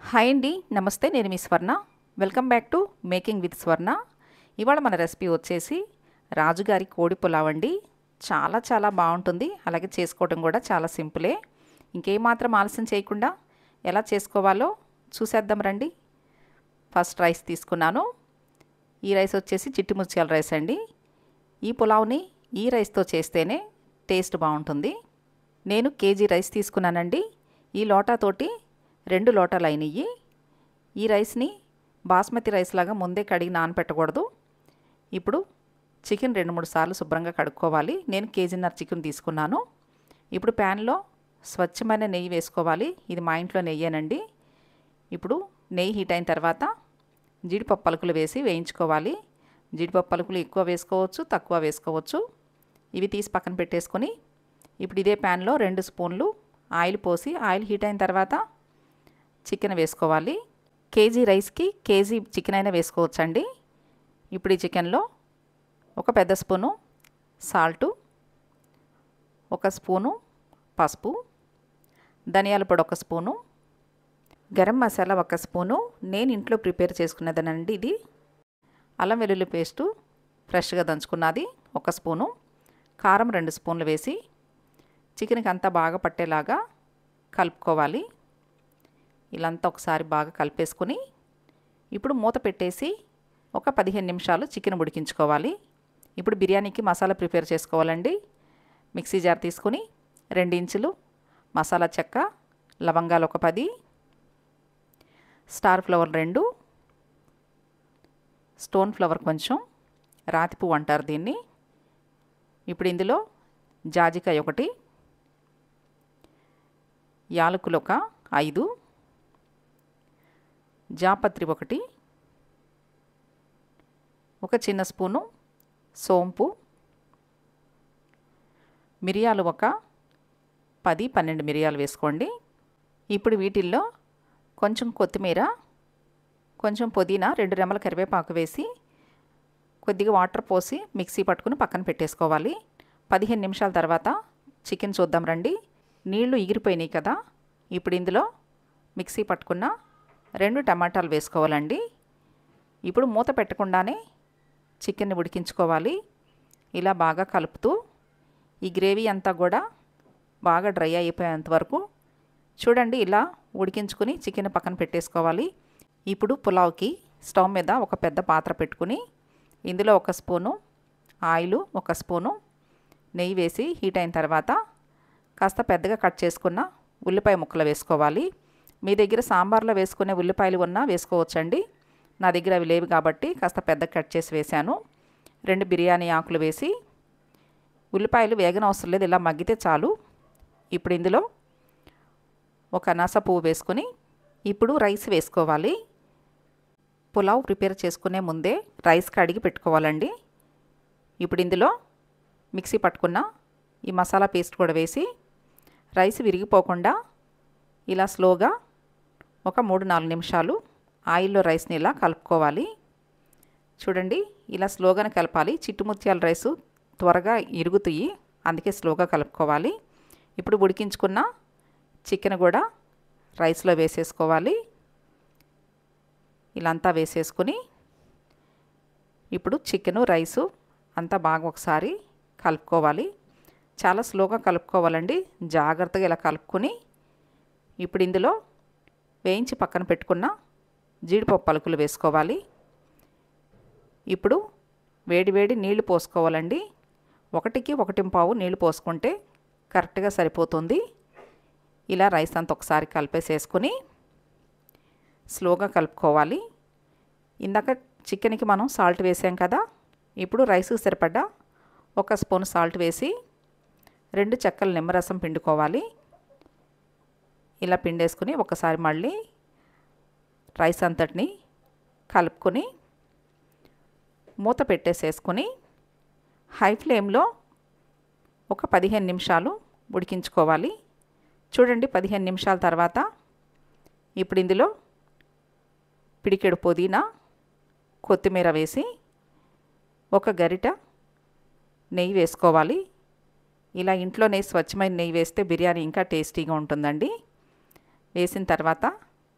Hi అండి, నమస్తే. నేను మీ Swarna. Welcome back to making with Swarna. ఇవాళ మన రెసిపీ వచ్చేసి రాజుగారి కోడి పులావ్ అండి. చాలా బాగుంటుంది. అలాగే చేసుకోవడం కూడా చాలా సింపులే. ఇంకేమాత్రం ఆలస్యం చేయకుండా ఎలా చేసుకోవాలో చూసేద్దాం రండి. ఫస్ట్ రైస్ తీసుకున్నాను. ఈ రైస్ వచ్చేసి చిట్టి ముత్యాల రైస్ అండి. ఈ పులావ్ని ఈ రైస్తో చేస్తేనే టేస్ట్ బాగుంటుంది. నేను కేజీ రైస్ తీసుకున్నానండి. ఈ లోటాతోటి 2 లోటాలు అయినాయి. ఈ రైస్ని బాస్మతి రైస్ లాగా ముందే కడిగి నానపెట్టకూడదు. ఇప్పుడు చికెన్ 2-3 సార్లు శుభ్రంగా కడుక్కోవాలి. నేను కేజీన్నర చికెన్ తీసుకున్నాను. ఇప్పుడు ప్యాన్లో స్వచ్ఛమైన నెయ్యి వేసుకోవాలి. ఇది మా ఇంట్లో నెయ్యేనండి. ఇప్పుడు నెయ్యి హీట్ అయిన తర్వాత జీడిపప్పు పలుకులు వేసి వేయించుకోవాలి. జీడిపప్పు పలుకులు ఎక్కువ వేసుకోవచ్చు, తక్కువ వేసుకోవచ్చు. ఇవి తీసి పక్కన పెట్టేసుకొని ఇప్పుడు ఇదే ప్యాన్లో 2 స్పూన్లు ఆయిల్ పోసి ఆయిల్ హీట్ అయిన తర్వాత చికెన్ వేసుకోవాలి. కేజీ రైస్కి కేజీ చికెన్ అయినా వేసుకోవచ్చండి. ఇప్పుడు ఈ చికెన్లో ఒక పెద్ద స్పూను సాల్టు, 1 స్పూను పసుపు, ధనియాల పొడి 1 స్పూను, గరం మసాలా 1 స్పూను. నేను ఇంట్లో ప్రిపేర్ చేసుకున్నదనండి ఇది. అల్లం వెల్లుల్లి పేస్టు ఫ్రెష్గా దంచుకున్నది 1 స్పూను, కారం 2 స్పూన్లు వేసి చికెన్కి అంతా బాగా పట్టేలాగా కలుపుకోవాలి. ఇలాంతా ఒకసారి బాగా కలిపేసుకుని ఇప్పుడు మూత పెట్టేసి ఒక 15 నిమిషాలు చికెన్ ఉడికించుకోవాలి. ఇప్పుడు బిర్యానీకి మసాలా ప్రిపేర్ చేసుకోవాలండి. మిక్సీ జార్ తీసుకుని 2 ఇంచులు మసాలా చెక్క, లవంగాలు 10, స్టార్ ఫ్లవర్ 2, స్టోన్ ఫ్లవర్ కొంచెం, రాతి పువ్వు అంటారు దీన్ని. ఇప్పుడు ఇందులో జాజికాయ 1, యాలకులు 5, జాపత్రి 1, ఒక చిన్న స్పూను సోంపు, మిరియాలు 10-12 మిరియాలు వేసుకోండి. ఇప్పుడు వీటిల్లో కొంచెం కొత్తిమీర, కొంచెం పుదీనా, 2 రెమ్మల కరివేపాకు వేసి కొద్దిగా వాటర్ పోసి మిక్సీ పట్టుకుని పక్కన పెట్టేసుకోవాలి. 15 నిమిషాల తర్వాత చికెన్ చూద్దాం రండి. నీళ్లు ఎగిరిపోయినాయి కదా. ఇప్పుడు ఇందులో మిక్సీ పట్టుకున్న 2 టమాటాలు వేసుకోవాలండి. ఇప్పుడు మూత పెట్టకుండానే చికెన్ని ఉడికించుకోవాలి. ఇలా బాగా కలుపుతూ ఈ గ్రేవీ అంతా కూడా బాగా డ్రై అయిపోయేంత వరకు చూడండి. ఇలా ఉడికించుకుని చికెన్ పక్కన పెట్టేసుకోవాలి. ఇప్పుడు పులావ్కి స్టవ్ మీద ఒక పెద్ద పాత్ర పెట్టుకుని ఇందులో 1 స్పూను ఆయిలు, 1 స్పూను నెయ్యి వేసి హీట్ అయిన తర్వాత కాస్త పెద్దగా కట్ చేసుకున్న ఉల్లిపాయ ముక్కలు వేసుకోవాలి. మీ దగ్గర సాంబార్లో వేసుకునే ఉల్లిపాయలు ఉన్నా వేసుకోవచ్చండి. నా దగ్గర అవి లేవు కాబట్టి కాస్త పెద్ద కట్ చేసి వేశాను. 2 బిర్యానీ ఆకులు వేసి ఉల్లిపాయలు వేగనవసరం లేదు, ఇలా మగ్గితే చాలు. ఇప్పుడు ఇందులో ఒక అనాస పువ్వు వేసుకుని ఇప్పుడు రైస్ వేసుకోవాలి. పులావ్ ప్రిపేర్ చేసుకునే ముందే రైస్ కడిగి పెట్టుకోవాలండి. ఇప్పుడు ఇందులో మిక్సీ పట్టుకున్న ఈ మసాలా పేస్ట్ కూడా వేసి రైస్ విరిగిపోకుండా ఇలా స్లోగా ఒక 3-4 నిమిషాలు ఆయిల్లో రైస్ని ఇలా కలుపుకోవాలి. చూడండి, ఇలా స్లోగానే కలపాలి. చిట్టుముత్యాల రైసు త్వరగా ఇరుగుతాయి, అందుకే స్లోగా కలుపుకోవాలి. ఇప్పుడు ఉడికించుకున్న చికెన్ కూడా రైస్లో వేసేసుకోవాలి. ఇలా అంతా వేసేసుకుని ఇప్పుడు చికెను రైసు అంతా బాగా ఒకసారి కలుపుకోవాలి. చాలా స్లోగా కలుపుకోవాలండి, జాగ్రత్తగా ఇలా కలుపుకొని ఇప్పుడు ఇందులో వేయించి పక్కన పెట్టుకున్న జీడిపప్పు పలుకులు వేసుకోవాలి. ఇప్పుడు వేడి నీళ్లు పోసుకోవాలండి. 1కి 1.5 నీళ్లు పోసుకుంటే కరెక్ట్గా సరిపోతుంది. ఇలా రైస్ అంతా ఒకసారి కలిపేసేసుకుని స్లోగా కలుపుకోవాలి. ఇందాక చికెన్కి మనం సాల్ట్ వేసాం కదా. ఇప్పుడు రైస్కి సరిపడ్డా 1 స్పూన్ సాల్ట్ వేసి 2 చెక్కల నిమ్మరసం పిండుకోవాలి. ఇలా పిండేసుకుని ఒకసారి మళ్ళీ రైస్ అంతటిని కలుపుకొని మూత పెట్టేసేసుకుని హై ఫ్లేమ్లో ఒక 15 నిమిషాలు ఉడికించుకోవాలి. చూడండి, 15 నిమిషాల తర్వాత ఇప్పుడు ఇందులో పిడికెడు పుదీనా, కొత్తిమీర వేసి ఒక గరిట నెయ్యి వేసుకోవాలి. ఇలా ఇంట్లోనే స్వచ్ఛమైన నెయ్యి వేస్తే బిర్యానీ ఇంకా టేస్టీగా ఉంటుందండి. వేసిన తర్వాత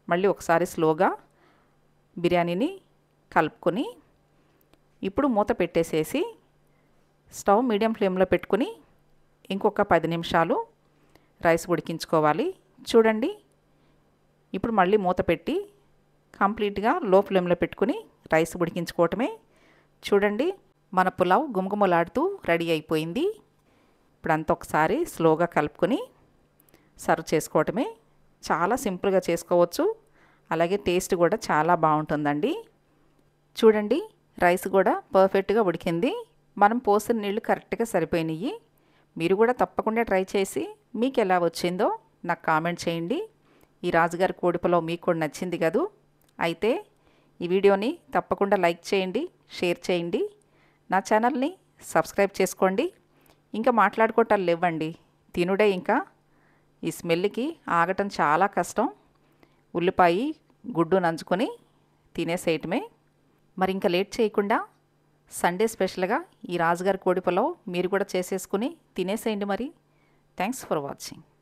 మళ్ళీ ఒకసారి స్లోగా బిర్యానీని కలుపుకొని ఇప్పుడు మూత పెట్టేసేసి స్టవ్ మీడియం ఫ్లేమ్లో పెట్టుకుని ఇంకొక 10 నిమిషాలు రైస్ ఉడికించుకోవాలి. చూడండి, ఇప్పుడు మళ్ళీ మూత పెట్టి కంప్లీట్గా లో ఫ్లేమ్లో పెట్టుకుని రైస్ ఉడికించుకోవటమే. చూడండి, మన పులావ్ గుమగుమలాడుతూ రెడీ అయిపోయింది. ఇప్పుడు అంత ఒకసారి స్లోగా కలుపుకొని సర్వ్ చేసుకోవటమే. చాలా సింపుల్గా చేసుకోవచ్చు, అలాగే టేస్ట్ కూడా చాలా బాగుంటుందండి. చూడండి, రైస్ కూడా పర్ఫెక్ట్గా ఉడికింది. మనం పోసిన నీళ్ళు కరెక్ట్గా సరిపోయినాయి. మీరు కూడా తప్పకుండా ట్రై చేసి మీకు ఎలా వచ్చిందో నాకు కామెంట్ చేయండి. ఈ రాజుగారి కోడి పులావ్ మీకు కూడా నచ్చింది కదూ? అయితే ఈ వీడియోని తప్పకుండా లైక్ చేయండి, షేర్ చేయండి, నా ఛానల్ని సబ్స్క్రైబ్ చేసుకోండి. ఇంకా మాట్లాడుకోవటాలు లేవండి, తినుడే. ఇంకా ఈ స్మెల్కి ఆగటం చాలా కష్టం. ఉల్లిపాయ గుడ్డు నంచుకొని తినేసేయటమే. మరి ఇంకా లేట్ చేయకుండా సండే స్పెషల్గా ఈ రాజుగారి కోడి పులావ్ మీరు కూడా చేసేసుకుని తినేసేయండి మరి. Thanks for watching.